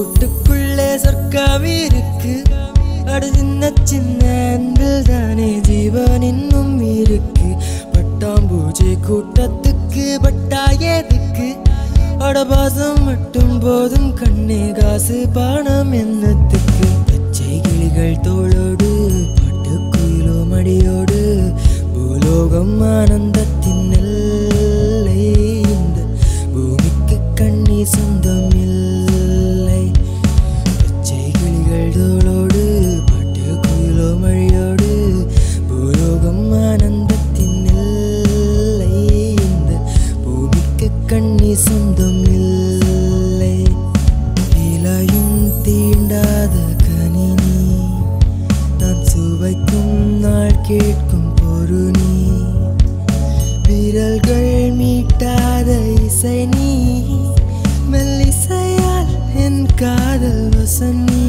கூட்டுக்குள்ளே சொர்க்கம் இருக்கு. அட சின்ன சின்ன அன்பில் தானே ஜீவன் இன்னும் இருக்கு. பட்டாம்பூச்சி கூட்டத்துக்கு பட்டாயதுக்கு. அட பாசம் மட்டும் போதும் கண்ணே, காசு பணம் என்னத்துக்கு. பச்சை கிளிகள் தோளோடு பாட்டுக்குயிலோ மடியோடு பூலோகம் ஆனந்தத்தின் எல்லை. இந்த பூமிக்கு கண்ணி சொந்தம் இல்லை. பச்சை கிளிகள் தோளோடு பாட்டுக்குயிலோ மடியோடு பூலோகம் ஆனந்தத்தின் எல்லை. இந்த பூமிக்கு கண்ணி சொந்தம் இல்லை. இலையும் தீண்டாத கணினி தான் சுவைக்கும் நாள் கேட்கும் பொருணி. விரல்கள் மீட்டாத இசை நீ, மெல்லிசையால் என் காதல் வசனி.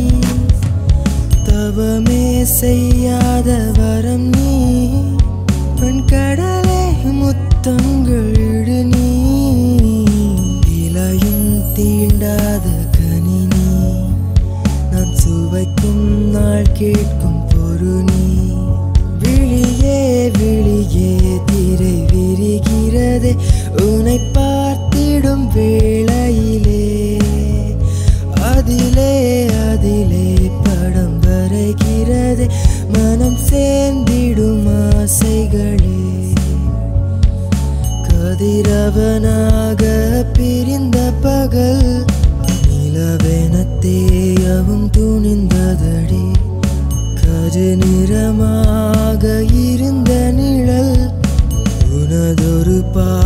தவமே செய்யாத வரம் நீ, பெண் கடலே முத்தங்கள் இடு நீ. இலையும் தீண்டாத கணினி நான் சுவைக்கும் நாள் கேட்கும் பொருணி. விழியே விழியே திரை விரிகிறதே உன்னை பார்த்திடும் வேளையிலே. அதிலே அதிலே படம் வரைகிறதே மனம் சேர்ந்திடும் ஆசைகளே. கதிரவனாக பிரிந்த பகல் நிலவென தேயவும் துணிந்ததடி. கரு நிறமாக இருந்த நிழல் உனதொரு